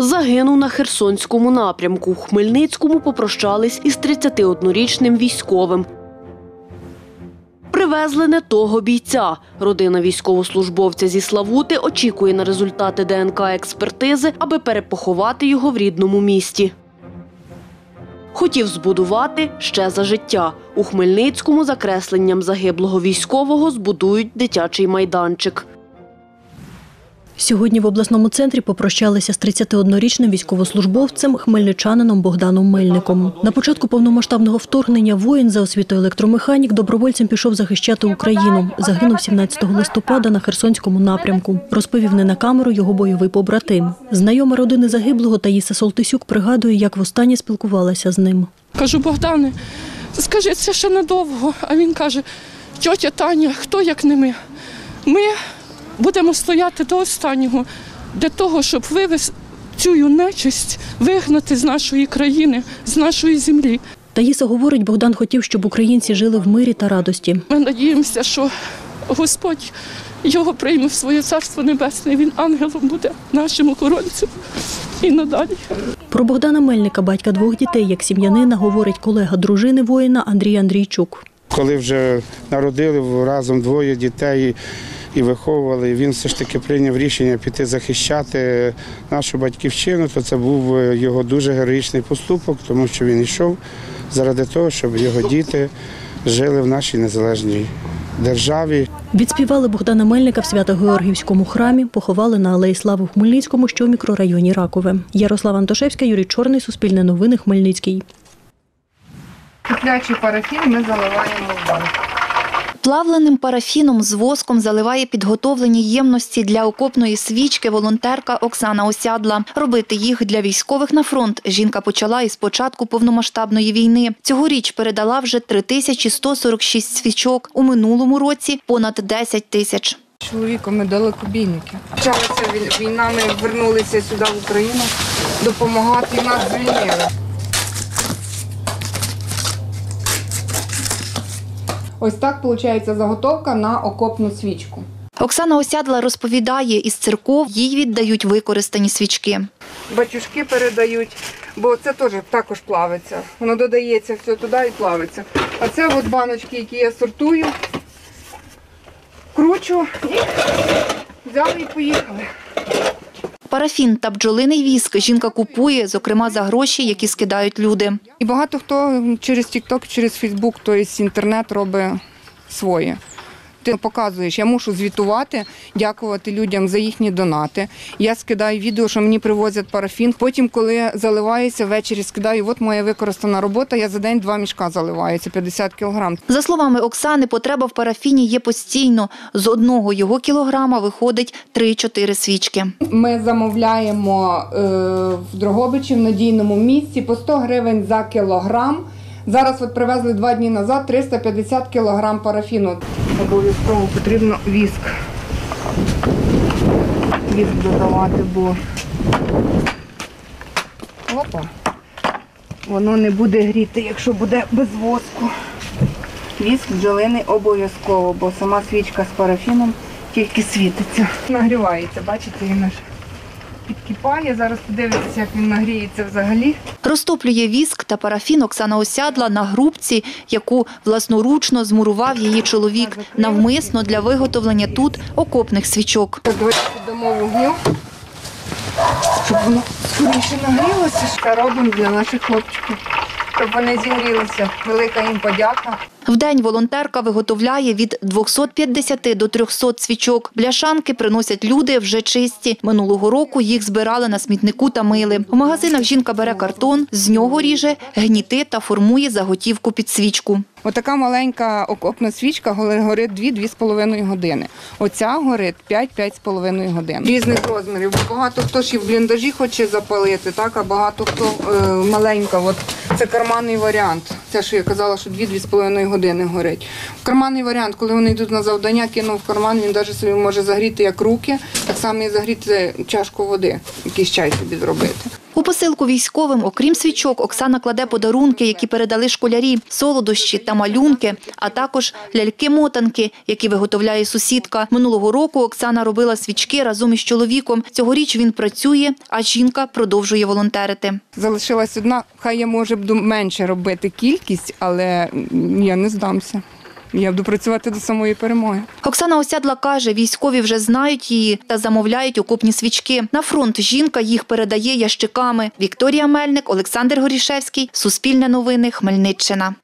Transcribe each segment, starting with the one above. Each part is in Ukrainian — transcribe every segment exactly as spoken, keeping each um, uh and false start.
Загинув на Херсонському напрямку. У Хмельницькому попрощались із тридцятиоднорічним військовим. Привезли не того бійця. Родина військовослужбовця зі Славути очікує на результати Де Ен Ка-експертизи, аби перепоховати його в рідному місті. Хотів збудувати ще за життя. У Хмельницькому за кресленням загиблого військового збудують дитячий майданчик. Сьогодні в обласному центрі попрощалися з тридцятиоднорічним військовослужбовцем хмельничанином Богданом Мельником. На початку повномасштабного вторгнення воїн за освітою електромеханік добровольцем пішов захищати Україну. Загинув сімнадцятого листопада на Херсонському напрямку. Розповів не на камеру його бойовий побратим. Знайома родини загиблого Таїса Солтисюк пригадує, як востаннє спілкувалася з ним. Кажу: Богдане, скажи, це ще недовго. А він каже: тьотя Таня, хто як не ми? Ми будемо стояти до останнього для того, щоб вивести цю нечисть, вигнати з нашої країни, з нашої землі. Таїса говорить, Богдан хотів, щоб українці жили в мирі та радості. Ми надіємося, що Господь його прийме в своє Царство Небесне, він ангелом буде нашим охоронцем і надалі. Про Богдана Мельника, батька двох дітей, як сім'янина, говорить колега дружини воїна Андрій Андрійчук. Коли вже народили разом двоє дітей і виховували, він все ж таки прийняв рішення піти захищати нашу батьківщину, то це був його дуже героїчний поступок, тому що він йшов заради того, щоб його діти жили в нашій незалежній державі. Відспівали Богдана Мельника в Свято-Георгіївському храмі, поховали на Алеї Слави в Хмельницькому, що в мікрорайоні Ракове. Ярослава Антошевська, Юрій Чорний, Суспільне новини, Хмельницький. Киплячий парафін ми заливаємо в банку. Плавленим парафіном з воском заливає підготовлені ємності для окопної свічки волонтерка Оксана Осядла. Робити їх для військових на фронт жінка почала із початку повномасштабної війни. Цьогоріч передала вже три тисячі сто сорок шість свічок. У минулому році – понад десять тисяч. Чоловіком ми далекобійники. Почалася війна, ми повернулися сюди в Україну допомагати, і нас звільнили. Ось так виходить заготовка на окопну свічку. Оксана Осядла розповідає, із церков їй віддають використані свічки. Батюшки передають, бо це теж також плавиться. Воно додається все туди і плавиться. А це от баночки, які я сортую, кручу і взяли і поїхали. Парафін та бджолиний віск жінка купує, зокрема за гроші, які скидають люди. І багато хто через тік-ток, через фейсбук, тобто інтернет робить своє. Ти показуєш, я мушу звітувати, дякувати людям за їхні донати. Я скидаю відео, що мені привозять парафін. Потім, коли заливається, ввечері скидаю, от моя використана робота, я за день два мішка заливаю, це п'ятдесят кілограм. За словами Оксани, потреба в парафіні є постійно. З одного його кілограма виходить три-чотири свічки. Ми замовляємо е, в Дрогобичі, в надійному місці, по сто гривень за кілограм. Зараз от привезли два дні назад триста п'ятдесят кілограм парафіну. Обов'язково потрібно віск. Віск додавати, бо опа, воно не буде гріти, якщо буде без воску. Віск бджолиний обов'язково, бо сама свічка з парафіном тільки світиться. Нагрівається, бачите, він аж підкипає. Зараз подивитися, як він нагріється взагалі. Розтоплює віск та парафін Оксана Осядла на грубці, яку власноручно змурував її чоловік, навмисно для виготовлення тут окопних свічок. Давайте піддамо вогню, щоб воно скоріше нагрілося. Це робимо для наших хлопчиків, щоб вони зігрілися. Велика їм подяка. В день волонтерка виготовляє від двохсот п'ятдесяти до трьохсот свічок. Бляшанки приносять люди вже чисті. Минулого року їх збирали на смітнику та мили. У магазинах жінка бере картон, з нього ріже, гніти та формує заготівку під свічку. Отака маленька окопна свічка горить дві-дві з половиною години. Оця горить п'ять-п'ять з половиною годин. Різних розмірів. Багато хто ж і в бліндажі хоче запалити, так, а багато хто е, маленька. От це карманний варіант. Це, що я казала, що дві-дві з половиною години горить. Карманний варіант, коли вони йдуть на завдання, кинув в карман, він навіть собі може загріти як руки, так само і загріти чашку води, якийсь чай собі зробити. У У посилку військовим, окрім свічок, Оксана кладе подарунки, які передали школярі, солодощі та малюнки, а також ляльки-мотанки, які виготовляє сусідка. Минулого року Оксана робила свічки разом із чоловіком. Цьогоріч він працює, а жінка продовжує волонтерити. Залишилась одна, хай я, може, буду менше робити кількість, але я не здамся. Я буду працювати до самої перемоги. Оксана Осядла каже, військові вже знають її та замовляють окопні свічки. На фронт жінка їх передає ящиками. Вікторія Мельник, Олександр Горішевський, Суспільне новини, Хмельниччина.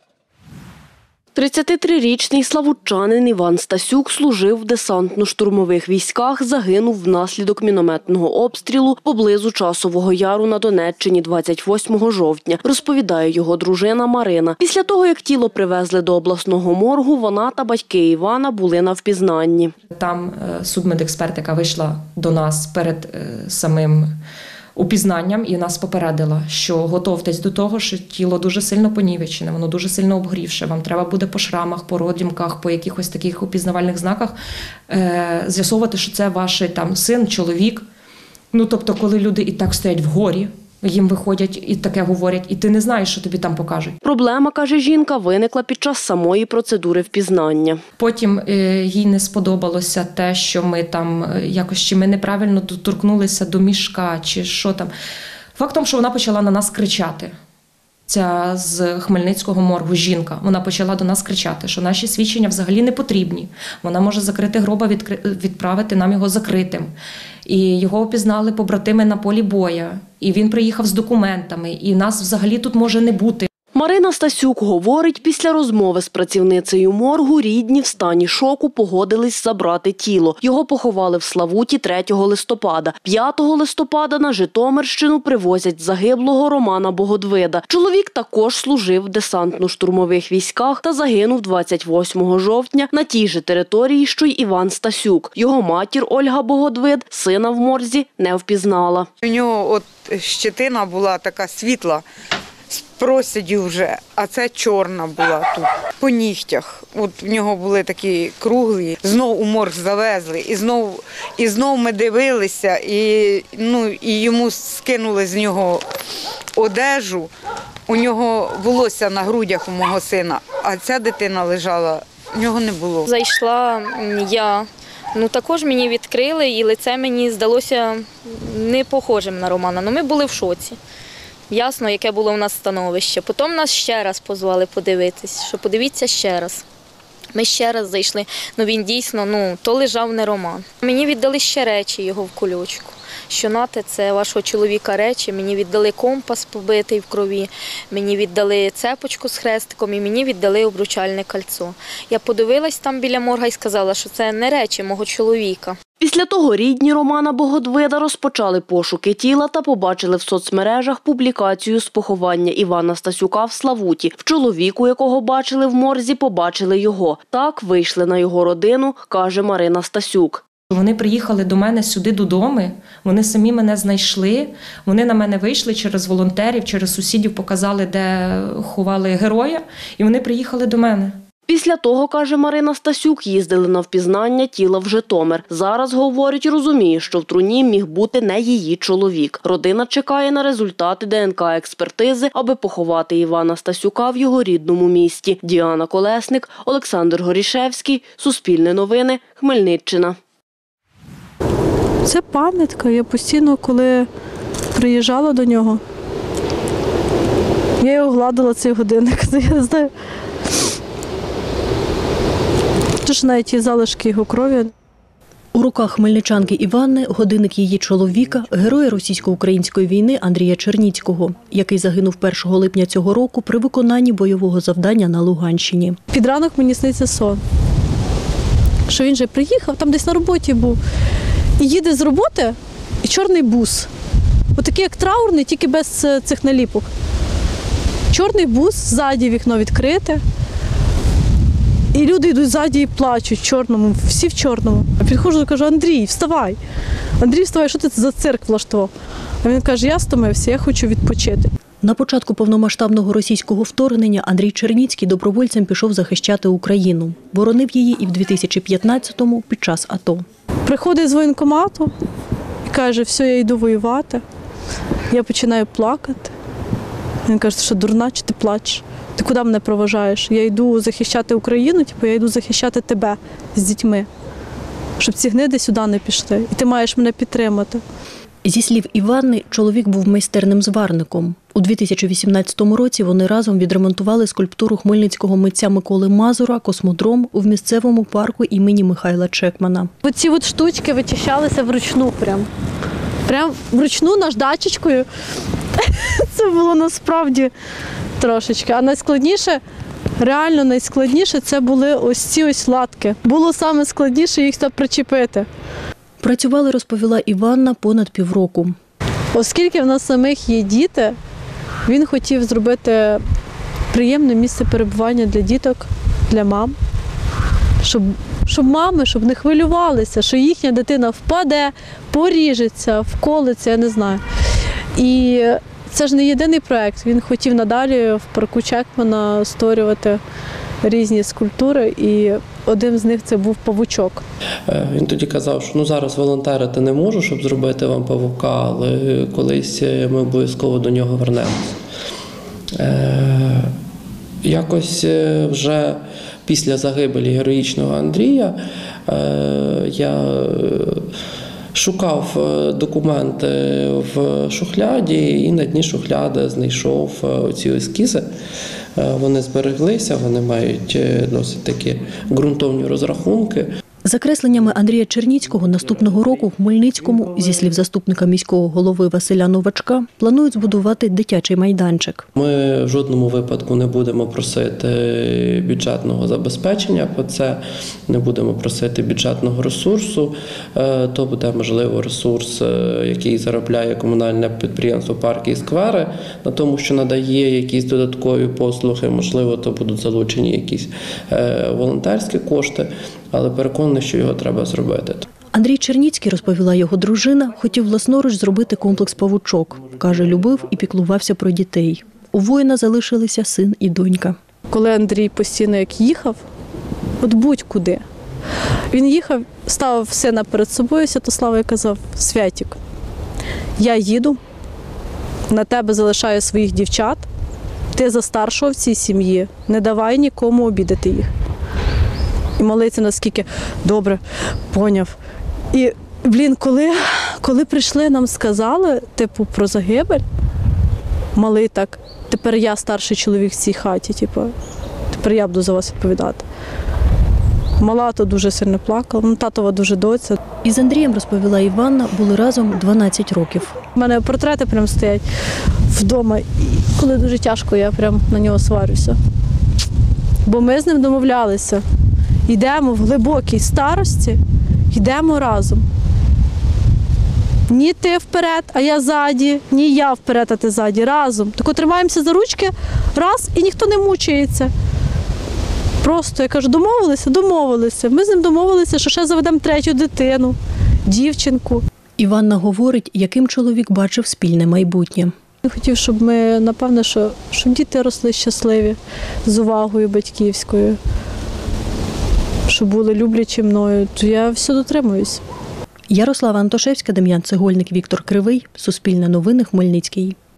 тридцятитрирічний славутчанин Іван Стасюк служив в десантно-штурмових військах, загинув внаслідок мінометного обстрілу поблизу Часового Яру на Донеччині двадцять восьмого жовтня, розповідає його дружина Марина. Після того, як тіло привезли до обласного моргу, вона та батьки Івана були на впізнанні. Там судмедексперт, яка вийшла до нас перед самим упізнанням і нас попередила, що готовтесь до того, що тіло дуже сильно понівечене, воно дуже сильно обгрівше, вам треба буде по шрамах, по родімках, по якихось таких упізнавальних знаках е- з'ясовувати, що це ваш там син, чоловік. Ну, тобто, коли люди і так стоять вгорі, їм виходять і таке говорять, і ти не знаєш, що тобі там покажуть. Проблема, каже жінка, виникла під час самої процедури впізнання. Потім е, їй не сподобалося те, що ми там е, якось, чи ми неправильно доторкнулися до мішка, чи що там. Фактом, що вона почала на нас кричати. Ця з Хмельницького моргу жінка, вона почала до нас кричати, що наші свідчення взагалі не потрібні. Вона може закрити гроба, відправити нам його закритим. І його опізнали побратими на полі боя. І він приїхав з документами, і нас взагалі тут може не бути. Марина Стасюк говорить, після розмови з працівницею моргу рідні в стані шоку погодились забрати тіло. Його поховали в Славуті третього листопада. п'ятого листопада на Житомирщину привозять загиблого Романа Богодвида. Чоловік також служив в десантно-штурмових військах та загинув двадцять восьмого жовтня на тій же території, що й Іван Стасюк. Його матір Ольга Богодвид сина в морзі не впізнала. У нього от щетина була така світла, з проседів вже, а це чорна була тут, по нігтях. От в нього були такі круглі, знов у морг завезли, і знов, і знов ми дивилися, і, ну, і йому скинули з нього одежу, у нього волосся на грудях у мого сина, а ця дитина лежала, в нього не було. Зайшла я. Ну, також мені відкрили, і лице мені здалося не похожим на Романа. Ну, ми були в шоці. Ясно, яке було у нас становище. Потім нас ще раз позвали подивитись, що подивіться ще раз. Ми ще раз зайшли, ну він дійсно, ну, то лежав не Роман. Мені віддали ще речі його в кульочку. Що нате, це вашого чоловіка речі, мені віддали компас побитий в крові, мені віддали цепочку з хрестиком і мені віддали обручальне кольцо. Я подивилась там біля морга і сказала, що це не речі мого чоловіка. Після того рідні Романа Богодвида розпочали пошуки тіла та побачили в соцмережах публікацію з поховання Івана Стасюка в Славуті. В чоловіку, якого бачили в морзі, побачили його. Так вийшли на його родину, каже Марина Стасюк. Вони приїхали до мене сюди додому, вони самі мене знайшли, вони на мене вийшли через волонтерів, через сусідів, показали, де ховали героя, і вони приїхали до мене. Після того, каже Марина Стасюк, їздили на впізнання тіла в Житомир. Зараз, говорить, розуміє, що в труні міг бути не її чоловік. Родина чекає на результати ДНК-експертизи, аби поховати Івана Стасюка в його рідному місті. Діана Колесник, Олександр Горішевський, Суспільне новини, Хмельниччина. Це пам'ятка. Я постійно, коли приїжджала до нього, я його гладила цей годинник. Я не знаю. Тож навіть є залишки його крові. У руках хмельничанки Іванни годинник її чоловіка, героя російсько-української війни Андрія Черніцького, який загинув першого липня цього року при виконанні бойового завдання на Луганщині. Під ранок мені сниться сон, що він же приїхав, там десь на роботі був, і їде з роботи, і чорний бус. Отакий, як траурний, тільки без цих наліпок. Чорний бус, ззаді вікно відкрите. І люди йдуть ззаді і плачуть в чорному, всі в чорному. Підходжу і кажу: Андрій, вставай. Андрій, вставай, що ти за цирк влаштував? А він каже: я стомився, я хочу відпочити. На початку повномасштабного російського вторгнення Андрій Черніцький добровольцем пішов захищати Україну. Боронив її і в дві тисячі п'ятнадцятому під час АТО. Приходить з воєнкомату і каже: все, я йду воювати. Я починаю плакати. Він каже, що дурна, чи ти плачеш? Ти куди мене проважаєш? Я йду захищати Україну, типу, я йду захищати тебе з дітьми, щоб ці гниди сюди не пішли. І ти маєш мене підтримати. Зі слів Іванни, чоловік був майстерним зварником. У дві тисячі вісімнадцятому році вони разом відремонтували скульптуру хмельницького митця Миколи Мазура «Космодром» у місцевому парку імені Михайла Чекмана. Оці от штучки вичищалися вручну прям. Прям вручну наждачечкою. Це було насправді трошечки. А найскладніше, реально найскладніше, це були ось ці ось латки. Було саме складніше їх причепити. Працювали, розповіла Іванна, понад півроку. Оскільки в нас самих є діти, він хотів зробити приємне місце перебування для діток, для мам, щоб, щоб мами щоб не хвилювалися, що їхня дитина впаде, поріжеться, вколиться, я не знаю. І це ж не єдиний проєкт. Він хотів надалі в парку Чекмана створювати різні скульптури, і один з них це був павучок. Він тоді казав, що ну зараз волонтерити не можу, щоб зробити вам павука, але колись ми обов'язково до нього вернемося. Е, якось вже після загибелі героїчного Андрія е, я шукав документи в шухляді і на дні шухляди знайшов ці ескізи. Вони збереглися, вони мають досить такі ґрунтовні розрахунки. За кресленнями Андрія Черніцького наступного року в Хмельницькому, зі слів заступника міського голови Василя Новачка, планують збудувати дитячий майданчик. Ми в жодному випадку не будемо просити бюджетного забезпечення по це, не будемо просити бюджетного ресурсу. То буде, можливо, ресурс, який заробляє комунальне підприємство «Парки і сквери», на тому, що надає якісь додаткові послуги, можливо, то будуть залучені якісь волонтерські кошти, але переконаний, що його треба зробити. Андрій Черніцький, розповіла його дружина, хотів власноруч зробити комплекс павучок. Каже, любив і піклувався про дітей. У воїна залишилися син і донька. Коли Андрій постійно як їхав, от будь-куди, він їхав, ставив сина перед собою, Святослава, і казав: «Святік, я їду, на тебе залишаю своїх дівчат, ти за старшого в цій сім'ї, не давай нікому обідати їх». І молиться наскільки добре, поняв. І, блін, коли, коли прийшли, нам сказали, типу, про загибель, малий так, тепер я старший чоловік в цій хаті, типу, тепер я буду за вас відповідати. Мала то дуже сильно плакала, ну, татова дуже доця. Із Андрієм, розповіла Іванна, були разом дванадцять років. У мене портрети прям стоять вдома, і коли дуже тяжко, я прям на нього сварюся. Бо ми з ним домовлялися. Йдемо в глибокій старості, йдемо разом. Ні ти вперед, а я ззаді, ні я вперед, а ти ззаді, разом. Так тримаємося за ручки, раз, і ніхто не мучається. Просто, я кажу, домовилися, домовилися. Ми з ним домовилися, що ще заведемо третю дитину, дівчинку. Іванна говорить, яким чоловік бачив спільне майбутнє. Я хотів, щоб ми, напевно, що, щоб діти росли щасливі, з увагою батьківською, щоб були люблячі мною, то я все дотримуюсь. Ярослава Антошевська, Дем'ян Цегольник, Віктор Кривий. Суспільне новини, Хмельницький.